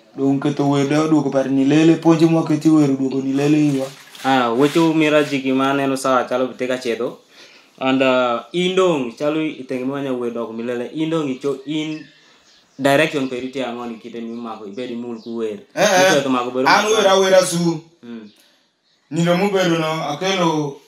Dong keto wedo duoko par ni lele ponje mo keti weru duoko ni lele iwa. Wecho mira jiki maneno sawa chalo biteka chedo. And indong chalo itengemanya wedo ko milele indong icho in direction periti angoni kite mi mako ibedi mul ku wer. An wera su. Nino mu bedo no akelo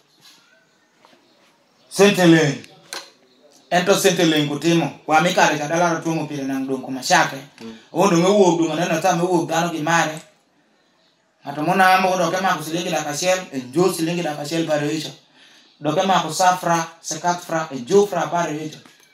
Sente Leng. Ento Sente Leng Kutimo. Wa mi kare kadala ro tumo pile nang dong ko mashake. Ondo ngewuok dong neno ta mewuok dano gi mare. Ato mona amo do kema ko silingi da kashel enjo silingi da kashel pare hicho. Do kema ko safra sekat fra enjo fra pare hicho.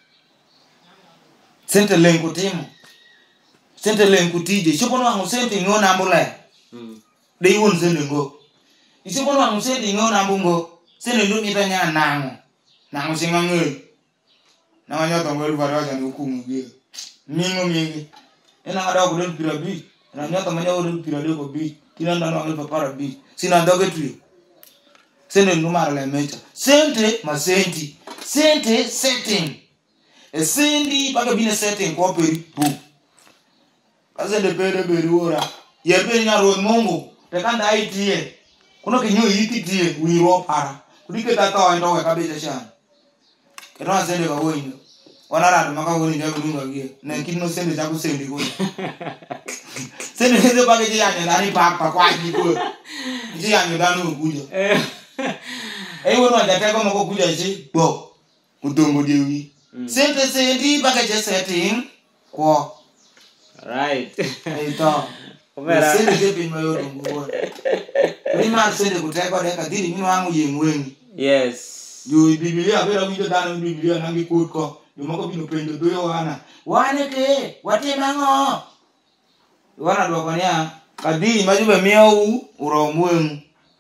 Sente Leng Kutimo. Sente Leng Kutije. Chopo no angu sente ngona ambule. De iwon sente ngo. Ichopo no angu sente ngona ambungo. Sente ndo mitanya nango. Nango singangwe. Na nyoto ngelu baraja ni hukumu bie. Mingi. Ena ngada ko den pirabi. Na nyoto manyo den pirade ko bi. Tina ndano ngelu papara bi. Sina ndoge tuyo. Sente numara la mecha. Sente masenti. Sente setting. E sendi baga bine setting ko peri bu. Azende bere ora. Yebe nya ro mongo. Te kanda itie. Kuno kinyo yikitie wiro para. Kudike tata ndo ka kabisa shana. Kero azende ka woino. Wanara maka woni Jabirunga gie. Na kinno sende jaku sende ko. Sende hizo baga ji yanya ndani pa kwa ji ko. Ji yanya ndani kuja. Wono ajateko mako kuja ji. Bo. Udongo dewi. Sente sendi baga je setting ko. Right. Eto. Sende je bin mayo dungo. Prima sende kuteko de kadiri mino wangu yemweni. Yes. Yo Biblia vera winjo dano Biblia nangi ko. Yo mako bino pendo doyo wana. Wane ke watima ngo. Wana dwa kwanya kadiri majube miau uro mwen.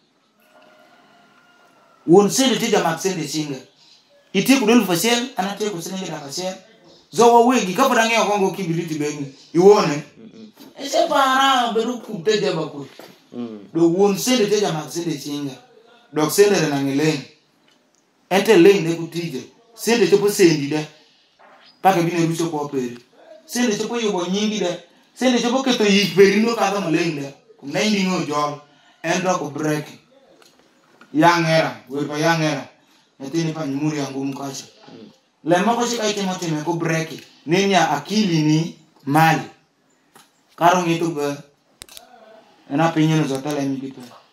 Won sende tija mak sende singa. Iti kudel fasel anate ko sende da fasel. Zowo wegi kapoda ngeo kongo kibiliti bengi. Iwone. Ese para beru kuteja bako. Do won sende tija mak sende singa. Dok sende na ngeleng. Ente Leng ne kutije. Sende chopo sendi de. Paka bine rucho ko peri. Sende chopo yobo nyingi de. Sende chopo keto yiperi no kada mo Leng de. Kum naindi ngo jol. Endo ko break. Yangera, wepa yangera. Netini pa nyumuri yangu mkacho. Lema ko shika ite motime ko break. Ninya akili ni mali. Karo ngito be. Ena pinyo no zotala mi kitu.